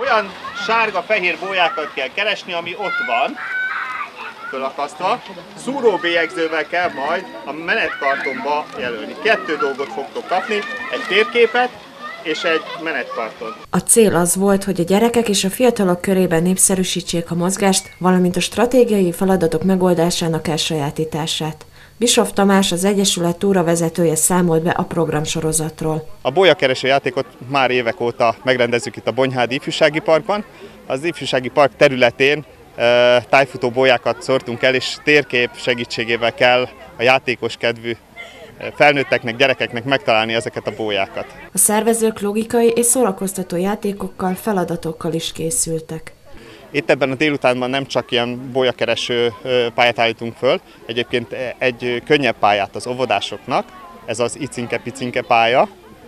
olyan sárga-fehér bójákat kell keresni, ami ott van, fölakasztva. Szúróbélyegzővel kell majd a menetkartonba jelölni. 2 dolgot fogtok kapni, egy térképet és egy menetkarton. A cél az volt, hogy a gyerekek és a fiatalok körében népszerűsítsék a mozgást, valamint a stratégiai feladatok megoldásának elsajátítását. Bischoff Tamás, az Egyesület túravezetője számolt be a programsorozatról. A bólyakereső játékot már évek óta megrendezzük itt a Bonyhádi Ifjúsági Parkban. Az Ifjúsági Park területén tájfutó bójákat szórtunk el, és térkép segítségével kell a játékos kedvű felnőtteknek, gyerekeknek megtalálni ezeket a bójákat. A szervezők logikai és szórakoztató játékokkal, feladatokkal is készültek. Itt ebben a délutánban nem csak ilyen bólyakereső pályát állítunk föl, egyébként egy könnyebb pályát az óvodásoknak, ez az icinke-picinke pálya.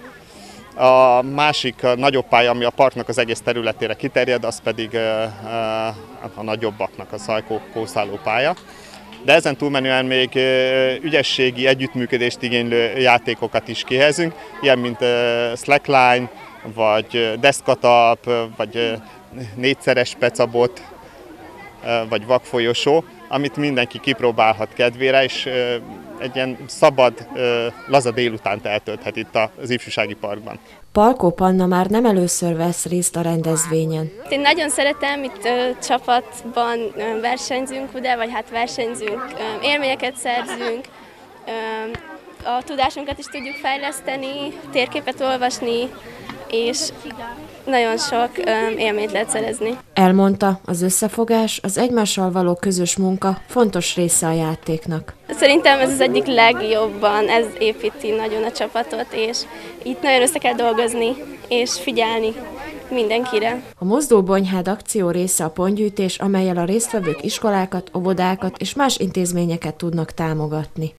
A másik a nagyobb pálya, ami a parknak az egész területére kiterjed, az pedig a nagyobbaknak a szajkó-kószáló pálya. De ezen túlmenően még ügyességi, együttműködést igénylő játékokat is kihelyezünk, ilyen mint slackline, vagy deszkatalp, vagy 4-szeres pecabot, vagy vakfolyosó, amit mindenki kipróbálhat kedvére, és egy ilyen szabad, laza délutánt eltölthet itt az Ifjúsági Parkban. Palkó Panna már nem először vesz részt a rendezvényen. Én nagyon szeretem, itt csapatban versenyzünk, ugye, vagy hát versenyzünk, élményeket szerzünk, a tudásunkat is tudjuk fejleszteni, térképet olvasni, és nagyon sok élményt lehet szerezni. Elmondta, az összefogás, az egymással való közös munka fontos része a játéknak. Szerintem ez az egyik legjobban, ez építi nagyon a csapatot, és itt nagyon össze kell dolgozni, és figyelni mindenkire. A Mozdul Bonyhád akció része a pontgyűjtés, amellyel a résztvevők iskolákat, óvodákat és más intézményeket tudnak támogatni.